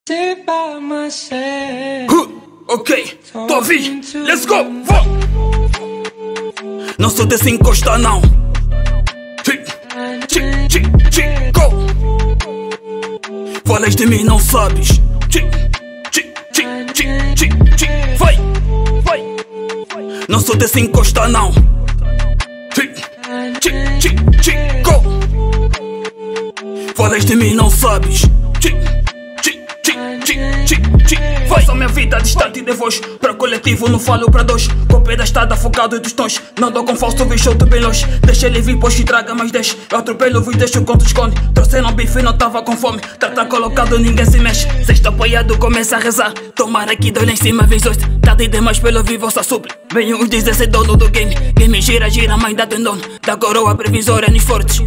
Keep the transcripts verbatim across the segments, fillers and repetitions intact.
Sit by myself. Ok, tô a vir, let's go, vou. Não sou desse encostar não. Chic, chic, chic, chic, go. Falas de mim não sabes. Chic, chic, chic, chic, chic, chic, vai, vai. Não sou desse encostar não. Chic, chic, chic, chic, go. Falas de mim não sabes. Chic, chic, chic, chic, chic, chic, vai. Só minha vida distante de voz. Pra coletivo não falo pra dois. Copé da estrada focado dos tons. Não dou com falso, bicho, tu bem longe. Deixa ele vir, pois te traga mais dez. Eu atropelo, vos deixo contra os cone. Trouxeram bife, não tava com fome. Trata colocado, ninguém se mexe. Sexto apoiado, começa a rezar. Tomara que dou lá em cima, vez dois. Tarde demais pelo vivo, vossa supre. Venho os dizer ser dono do game. Game gira, gira, mãe dá dono. Da coroa previsória, nem fortes.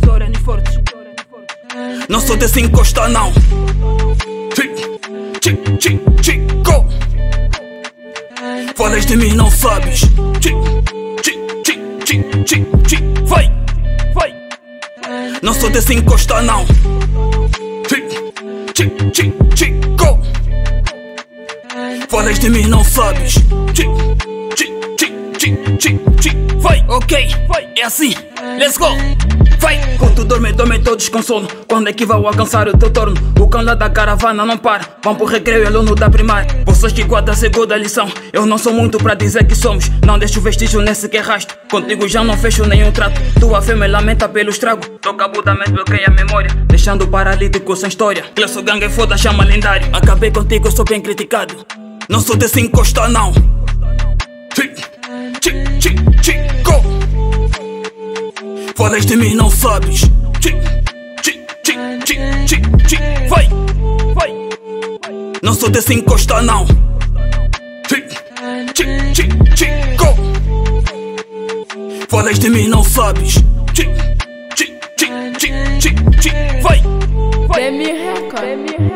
Não sou desse encostar não. Chic, chic, chic, chic, go. Falas de mim não sabes. Chic, chic, chic, chic, chic, chic, vai, vai. Não sou desse encostar não. Chic, chic, chic, chic, go. Falas de mim não sabes. Chic, chic, chic, chic, chic, chic, vai, ok, vai, é assim, let's go. Vai, quando dorme, dorme todos com sono. Quando é que vão alcançar o teu torno? O cão lá da caravana não para. Vão pro recreio, aluno da primária. Vocês que guardam a segunda lição. Eu não sou muito pra dizer que somos. Não deixo vestígio nesse que rasto. Contigo já não fecho nenhum trato. Tua fé me lamenta pelo estrago. Toca abudamente, bloqueia a memória. Deixando paralítico sem história. Classo gangue foda, chama lendário. Acabei contigo, sou bem criticado. Não sou desse encostar não. Chic, chic, chic, chic, go. Falas de mim não sabes. Chic, chic, chic, chic, chic, chic, vai, vai. Não sou desse encostar não. Chic, chic, chic, chic, go. Falas de mim não sabes. Chic, chic, chic, chic, chic, chic, vai, vai. Demi Record.